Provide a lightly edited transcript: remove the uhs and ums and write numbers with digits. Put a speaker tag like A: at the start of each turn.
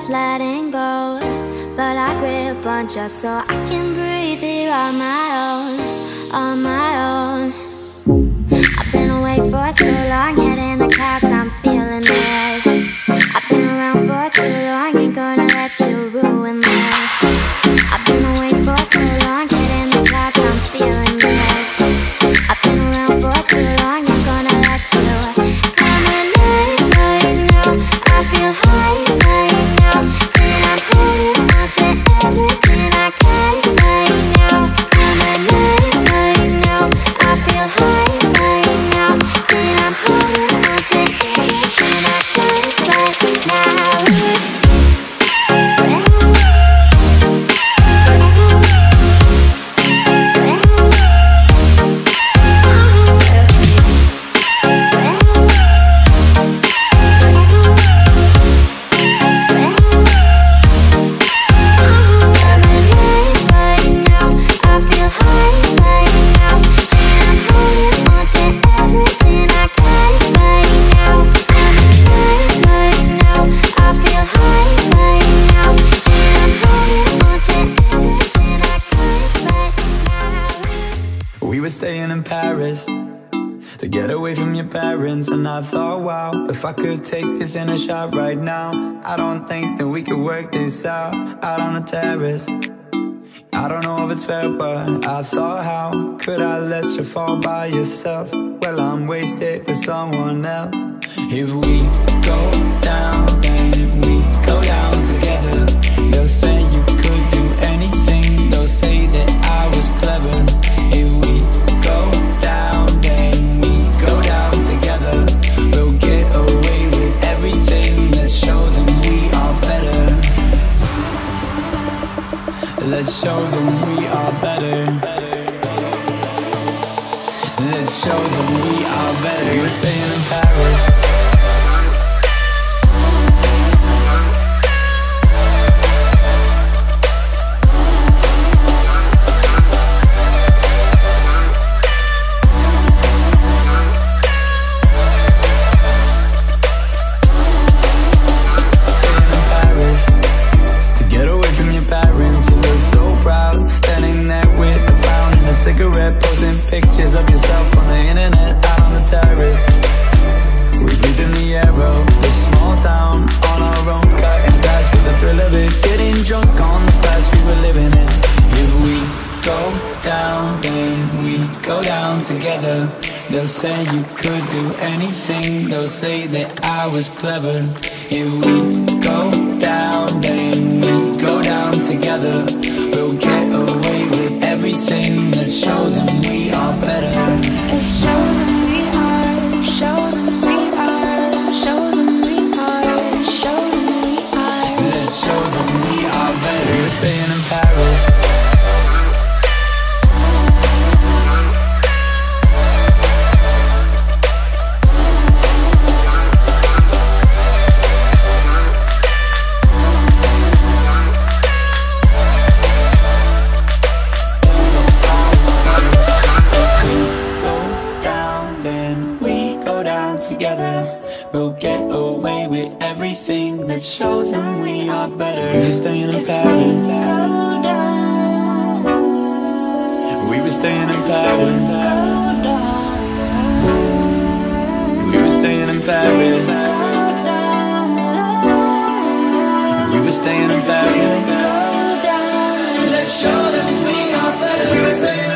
A: letting go, but I grip on just so I can breathe here on my own, on my own. I've been away for so long, head in the clouds, I'm feeling it. I've been around for too long, ain't gonna let you ruin this. I've been away for so long, head in the clouds, I'm feeling it. I've been around for too long, ain't gonna let you come alive right now. I feel high right now, and I'm holding on to everything I can right now. Come alive right now, I feel high right now, and I'm holding on to everything I can right now.
B: We were staying in Paris to get away from your parents, and I thought, wow, if I could take this in a shot right now, I don't think that we could work this out on the terrace. I don't know if it's fair, but I thought, how could I let you fall by yourself? Well, I'm wasted with someone else. If we go down, then we go down together. They'll say you could do anything, they'll say that I was clever. If we go down, then we go down together. We'll get away with everything, let's show them we are better. Let's show them we are better. Let's show them we are better. We were staying in Paris. Cigarette, posting pictures of yourself on the internet, out on the terrace. We breathe in the air of this small town, on our own, cutting glass with the thrill of it, getting drunk on the past we were living in. If we go down, then we go down together. They'll say you could do anything, they'll say that I was clever. If we go down, then we go down together. We'll get away with everything, let's show them we are better.
A: Let's show them we are, show them we are, show them we are, show them we are.
B: Let's show them we are better. We were staying in Paris. We'll get away with everything, let's show them we are better. We were staying in Paris. We were staying in Paris. We were staying in Paris. We were staying in Paris. Let's show them we are better. We were staying